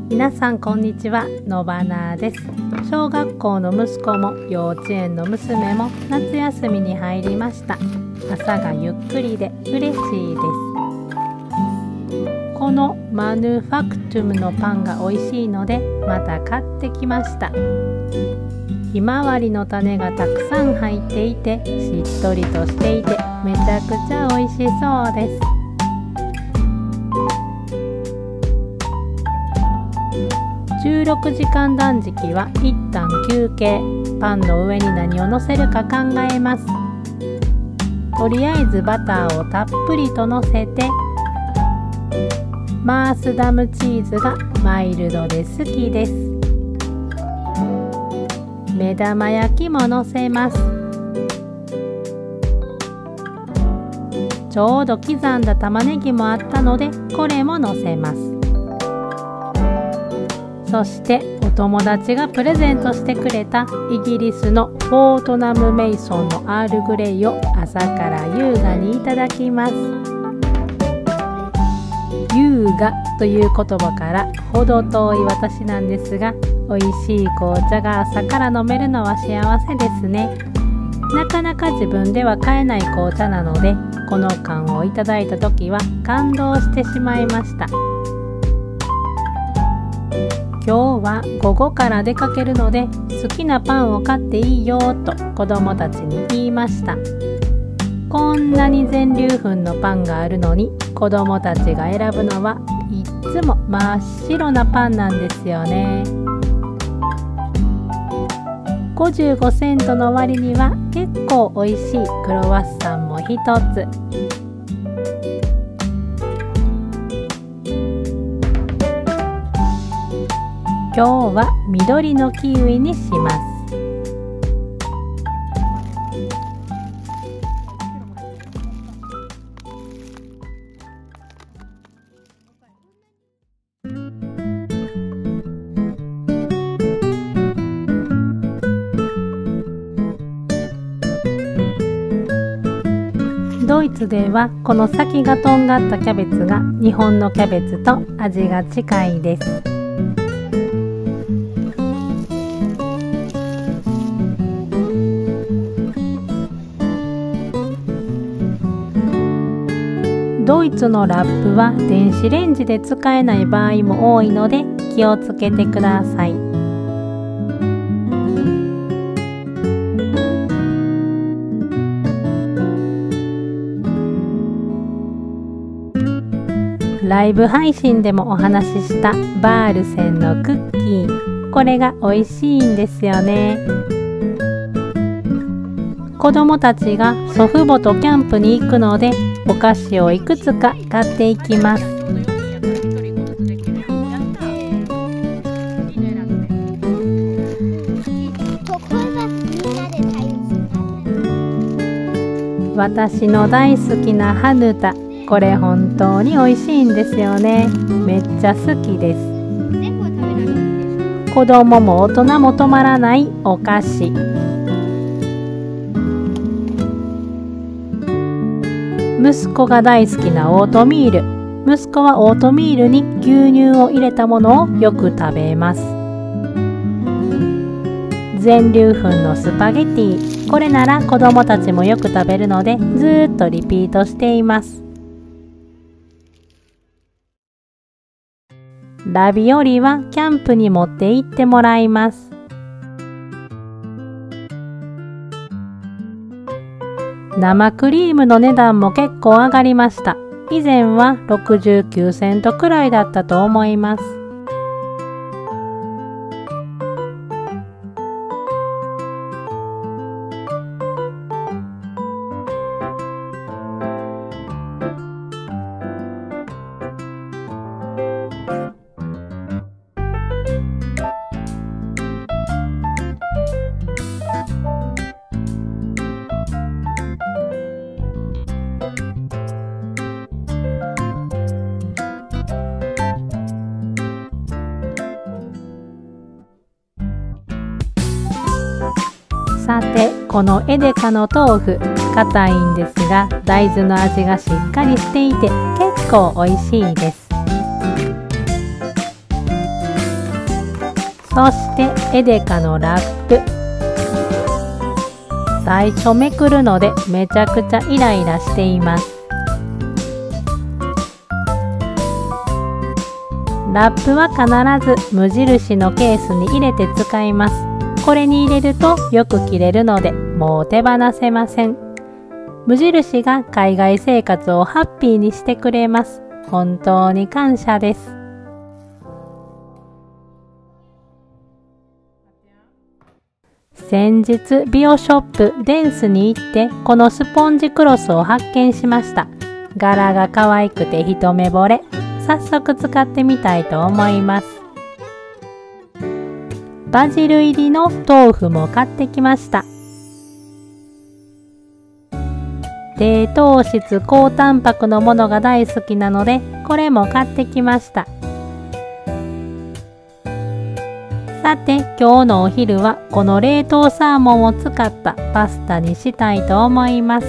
皆さんこんにちは、のばなです。小学校の息子も幼稚園の娘も夏休みに入りました。朝がゆっくりで嬉しいです。このマヌファクトゥムのパンが美味しいのでまた買ってきました。ひまわりの種がたくさん入っていてしっとりとしていてめちゃくちゃ美味しそうです。16時間断食は一旦休憩。パンの上に何をのせるか考えます。とりあえずバターをたっぷりとのせて、マースダムチーズがマイルドで好きです。目玉焼きものせます。ちょうど刻んだ玉ねぎもあったのでこれものせます。そしてお友達がプレゼントしてくれたイギリスのフォートナムメイソンのアールグレイを朝から優雅にいただきます。優雅という言葉から程遠い私なんですが、美味しい紅茶が朝から飲めるのは幸せですね。なかなか自分では買えない紅茶なので、この缶をいただいた時は感動してしまいました。今日は午後から出かけるので好きなパンを買っていいよと子供たちに言いました。こんなに全粒粉のパンがあるのに子供たちが選ぶのはいっつも真っ白なパンなんですよね。55セントの割には結構美味しいクロワッサンも一つ。今日は緑のキウイにします。ドイツではこの先がとんがったキャベツが日本のキャベツと味が近いです。ドイツのラップは電子レンジで使えない場合も多いので気をつけてください。ライブ配信でもお話ししたバールセンのクッキー、これが美味しいんですよね。子供たちが祖父母とキャンプに行くのでお菓子をいくつか買っていきます。私の大好きなハヌタ、これ本当に美味しいんですよね。めっちゃ好きです。子供も大人も止まらないお菓子。息子が大好きなオートミール。息子はオートミールに牛乳を入れたものをよく食べます。全粒粉のスパゲティ。これなら子供たちもよく食べるのでずーっとリピートしています。ラビオリはキャンプに持って行ってもらいます。生クリームの値段も結構上がりました。以前は69セントくらいだったと思います。さて、このエデカの豆腐、硬いんですが大豆の味がしっかりしていて結構美味しいです。 そしてエデカのラップ。最初めくるのでめちゃくちゃイライラしています。ラップは必ず無印のケースに入れて使います。これに入れるとよく切れるのでもう手放せません。無印が海外生活をハッピーにしてくれます。本当に感謝です。先日美容ショップデンスに行ってこのスポンジクロスを発見しました。柄が可愛くて一目惚れ。早速使ってみたいと思います。バジル入りの豆腐も買ってきました。低糖質高タンパクのものが大好きなのでこれも買ってきました。さて今日のお昼はこの冷凍サーモンを使ったパスタにしたいと思います。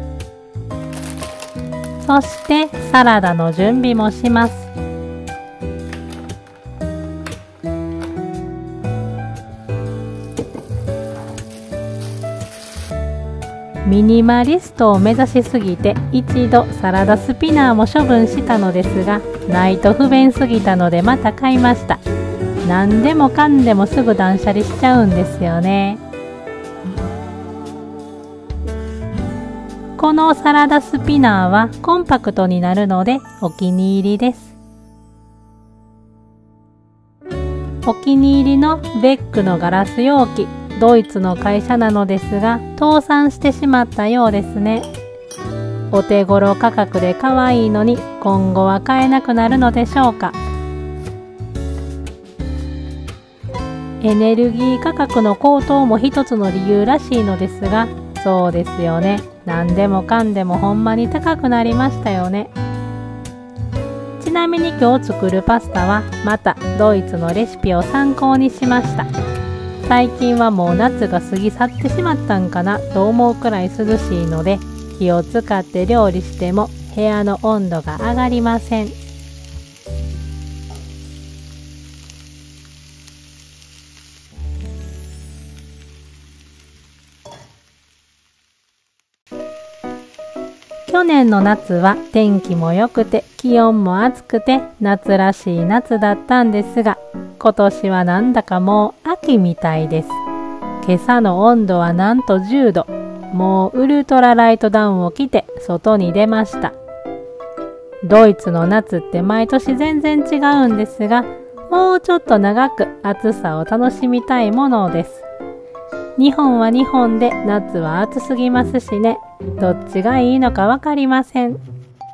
そしてサラダの準備もします。ミニマリストを目指しすぎて一度サラダスピナーも処分したのですが、ないと不便すぎたのでまた買いました。何でもかんでもすぐ断捨離しちゃうんですよね。このサラダスピナーはコンパクトになるのでお気に入りです。お気に入りのベックのガラス容器、ドイツの会社なのですが倒産してしまったようですね。お手頃価格で可愛いのに今後は買えなくなるのでしょうか。エネルギー価格の高騰も一つの理由らしいのですが、そうですよね。何でもかんでもほんまに高くなりましたよね。ちなみに今日作るパスタはまたドイツのレシピを参考にしました。最近はもう夏が過ぎ去ってしまったんかなと思うくらい涼しいので、火を使って料理しても部屋の温度が上がりません。去年の夏は天気も良くて気温も暑くて夏らしい夏だったんですが、今年はなんだかもう秋みたいです。今朝の温度はなんと10度。もうウルトラライトダウンを着て外に出ました。ドイツの夏って毎年全然違うんですが、もうちょっと長く暑さを楽しみたいものです。日本は日本で夏は暑すぎますしね。どっちがいいのかわかりません。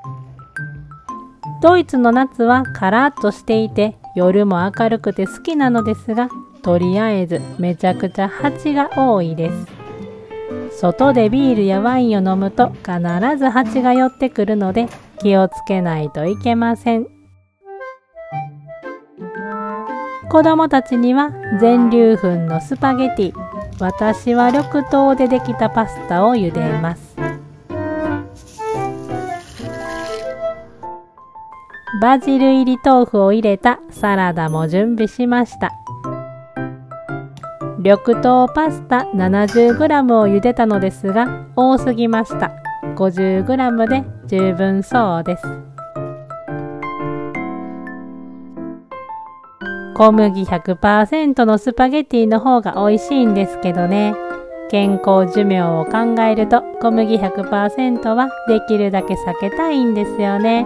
ドイツの夏はカラッとしていて夜も明るくて好きなのですが、とりあえずめちゃくちゃ蜂が多いです。外でビールやワインを飲むと必ず蜂が寄ってくるので気をつけないといけません。子供たちには全粒粉のスパゲティ、私は緑豆でできたパスタを茹でます。バジル入り豆腐を入れたサラダも準備しました。緑豆パスタ 70g を茹でたのですが多すぎました。50g で十分そうです。小麦 100% のスパゲティの方が美味しいんですけどね。健康寿命を考えると小麦 100% はできるだけ避けたいんですよね。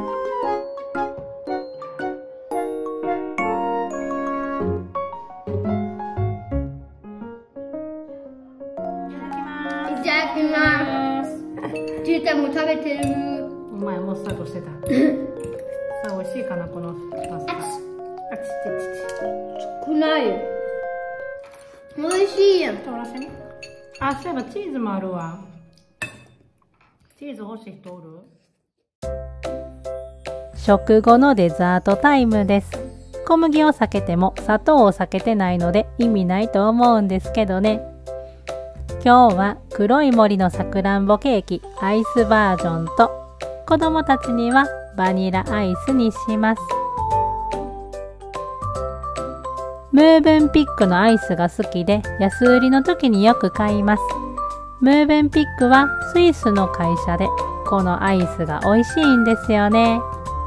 いただきます。じいちゃんも食べてる。 お前もうスタートしてた。さあ美味しいかなこのパスタ。 少ないよ。美味しいやん。 あ、そういえばチーズもあるわ。チーズ欲しい人おる？食後のデザートタイムです。小麦を避けても砂糖を避けてないので意味ないと思うんですけどね。今日は黒い森のさくらんぼケーキアイスバージョンと子供たちにはバニラアイスにします。 ムーブンピックのアイスが好きで安売りの時によく買います。ムーブンピックはスイスの会社でこのアイスが美味しいんですよね。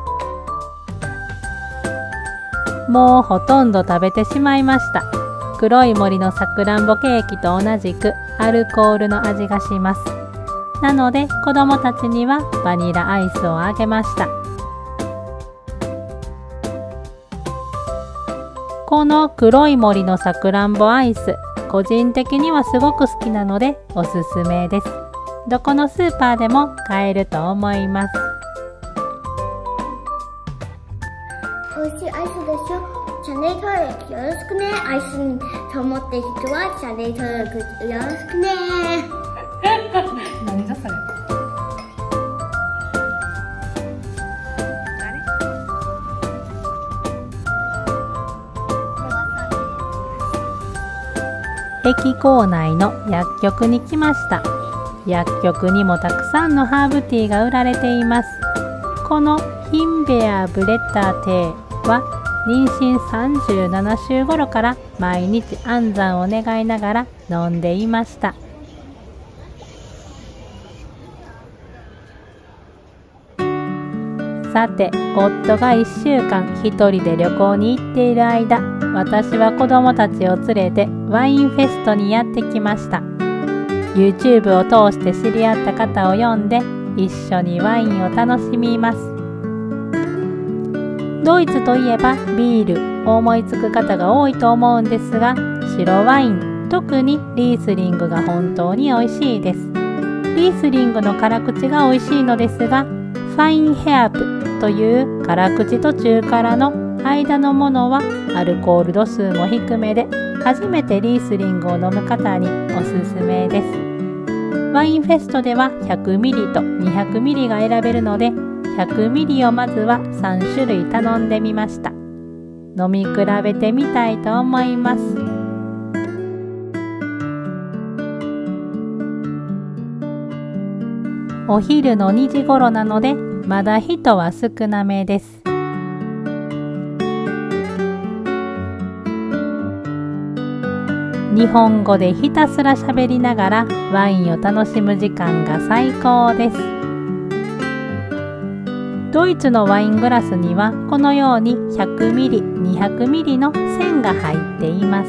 もうほとんど食べてしまいました。黒い森のさくらんぼケーキと同じくアルコールの味がします。なので子供たちにはバニラアイスをあげました。この黒い森のさくらんぼアイス、個人的にはすごく好きなのでおすすめです。どこのスーパーでも買えると思います。 美味しいアイスでしょ。チャンネル登録よろしくね。アイスにと思ってる人はチャンネル登録よろしくね。 何だそれ。駅構内の薬局に来ました。薬局にもたくさんのハーブティーが売られています。このヒンベアブレッダーテーは妊娠37週頃から毎日安産を願いながら飲んでいました。さて、夫が1週間一人で旅行に行っている間、私は子供たちを連れてワインフェストにやってきました。YouTube を通して知り合った方を呼んで一緒にワインを楽しみます。ドイツといえばビールを思いつく方が多いと思うんですが、白ワイン、特にリースリングが本当に美味しいです。リースリングの辛口が美味しいのですが、ファインヘアプという辛口と中辛の間のものはアルコール度数も低めで、初めてリースリングを飲む方におすすめです。ワインフェストでは 100ml と 200ml が選べるので、100ml をまずは3種類頼んでみました。飲み比べてみたいと思います。お昼の2時頃なのでまだ人は少なめです。日本語でひたすら喋りながらワインを楽しむ時間が最高です。ドイツのワイングラスにはこのように 100ml、200ml の線が入っています。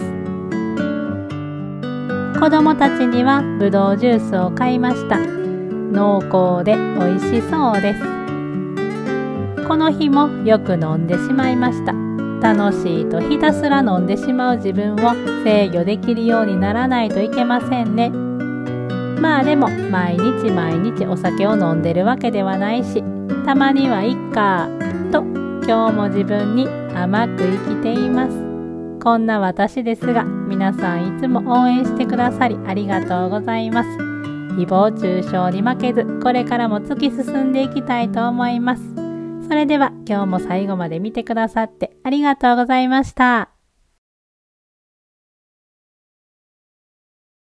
子供たちにはぶどうジュースを買いました。濃厚で美味しそうです。この日もよく飲んでしまいました。楽しいとひたすら飲んでしまう自分を制御できるようにならないといけませんね。まあでも毎日お酒を飲んでるわけではないし、たまにはいっかと今日も自分に甘く生きています。こんな私ですが、皆さんいつも応援してくださりありがとうございます。誹謗中傷に負けず、これからも突き進んでいきたいと思います。それでは今日も最後まで見てくださってありがとうございました。